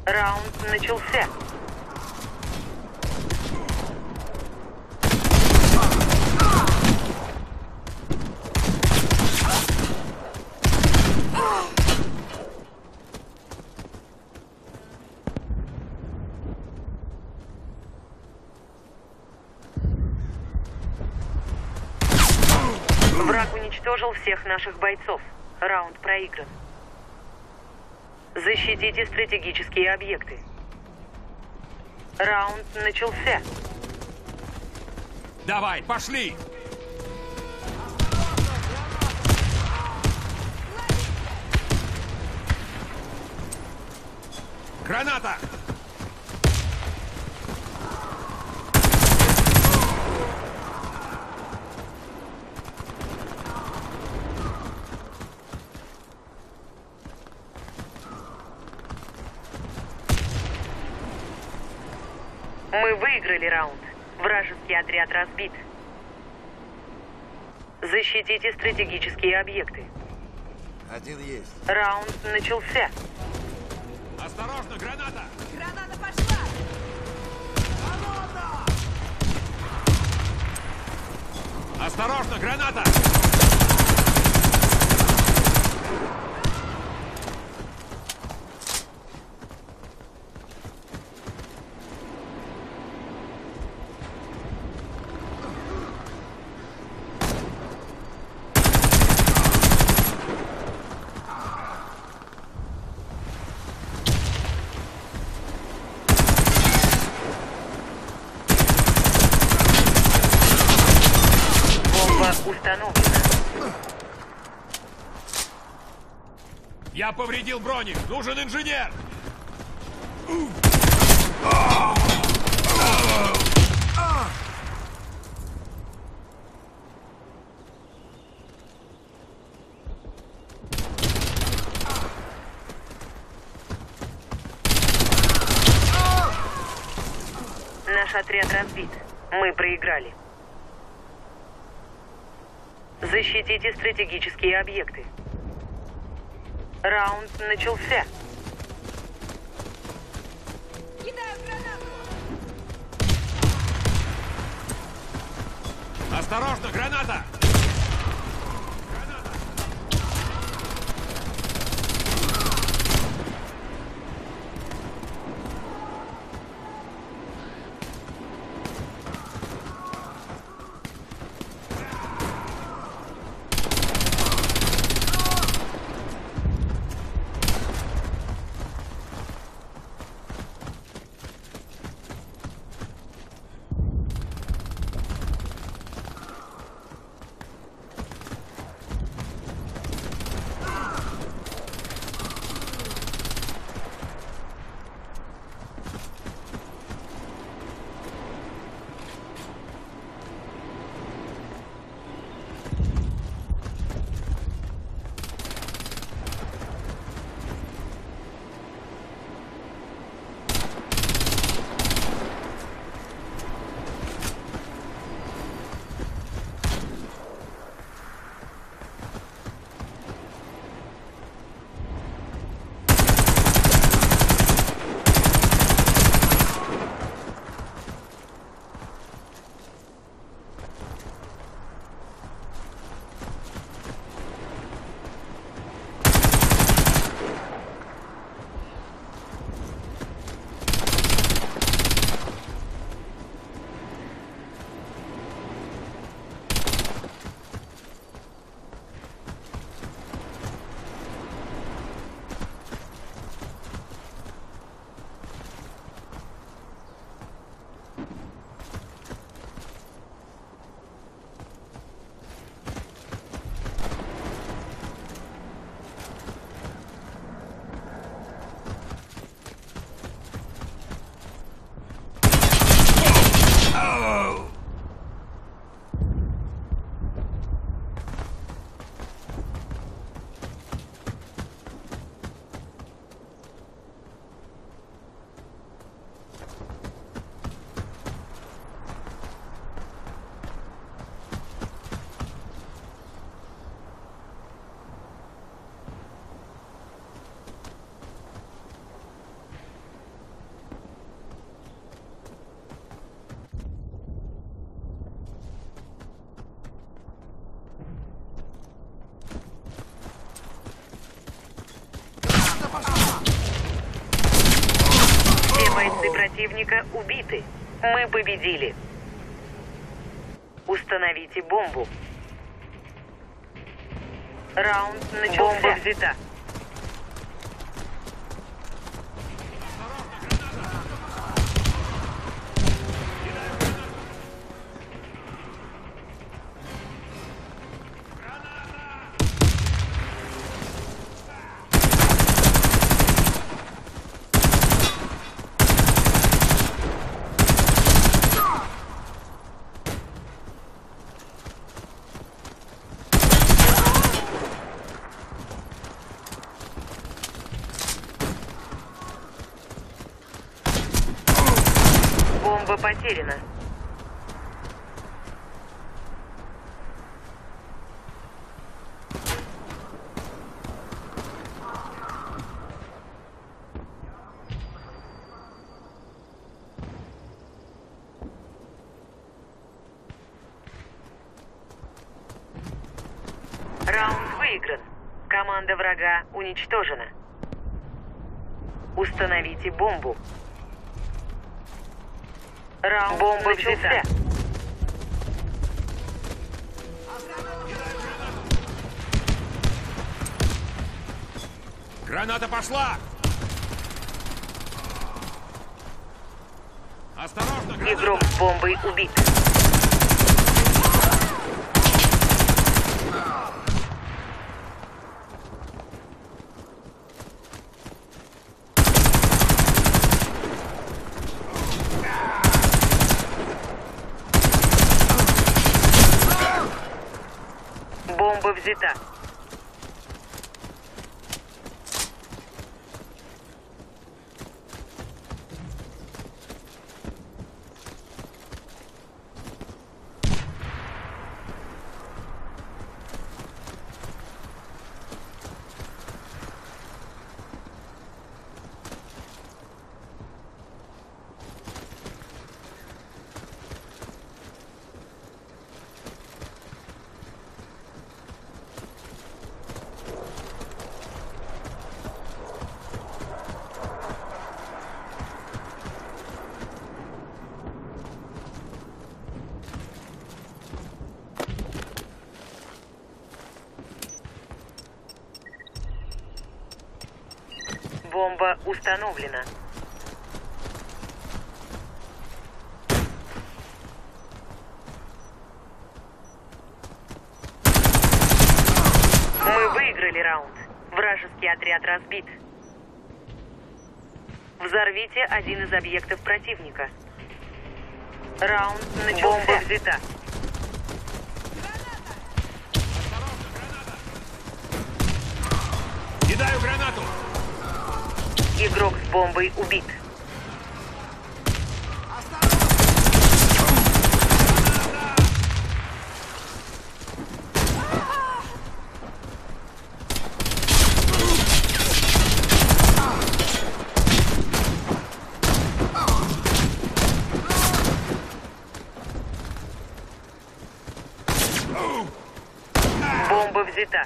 Раунд начался. Враг уничтожил всех наших бойцов. Раунд проигран. Защитите стратегические объекты. Раунд начался. Давай, пошли! Граната! Мы выиграли раунд. Вражеский отряд разбит. Защитите стратегические объекты. Один есть. Раунд начался. Осторожно, граната! Граната пошла! Осторожно, граната! Бомба установлена. Я повредил броник! Нужен инженер! Наш отряд разбит. Мы проиграли. Защитите стратегические объекты. Раунд начался. Кидаю гранату! Осторожно, граната! противника убиты. Мы победили. Установите бомбу. Раунд начался. Бомба взята. Бомба потеряна. Раунд выигран. Команда врага уничтожена. Установите бомбу. Раунд бомба взята. Граната пошла! Осторожно, граната! Игрок с бомбой убит. Бомба взята. Бомба установлена. Мы выиграли раунд. Вражеский отряд разбит. Взорвите один из объектов противника. Раунд начался. Бомба взята. Кидаю гранату! Игрок с бомбой убит. Бомба взята.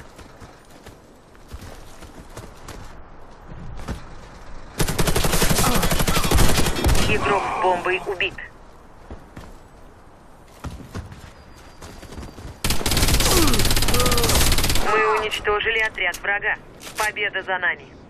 Игрок с бомбой убит. Мы уничтожили отряд врага. Победа за нами.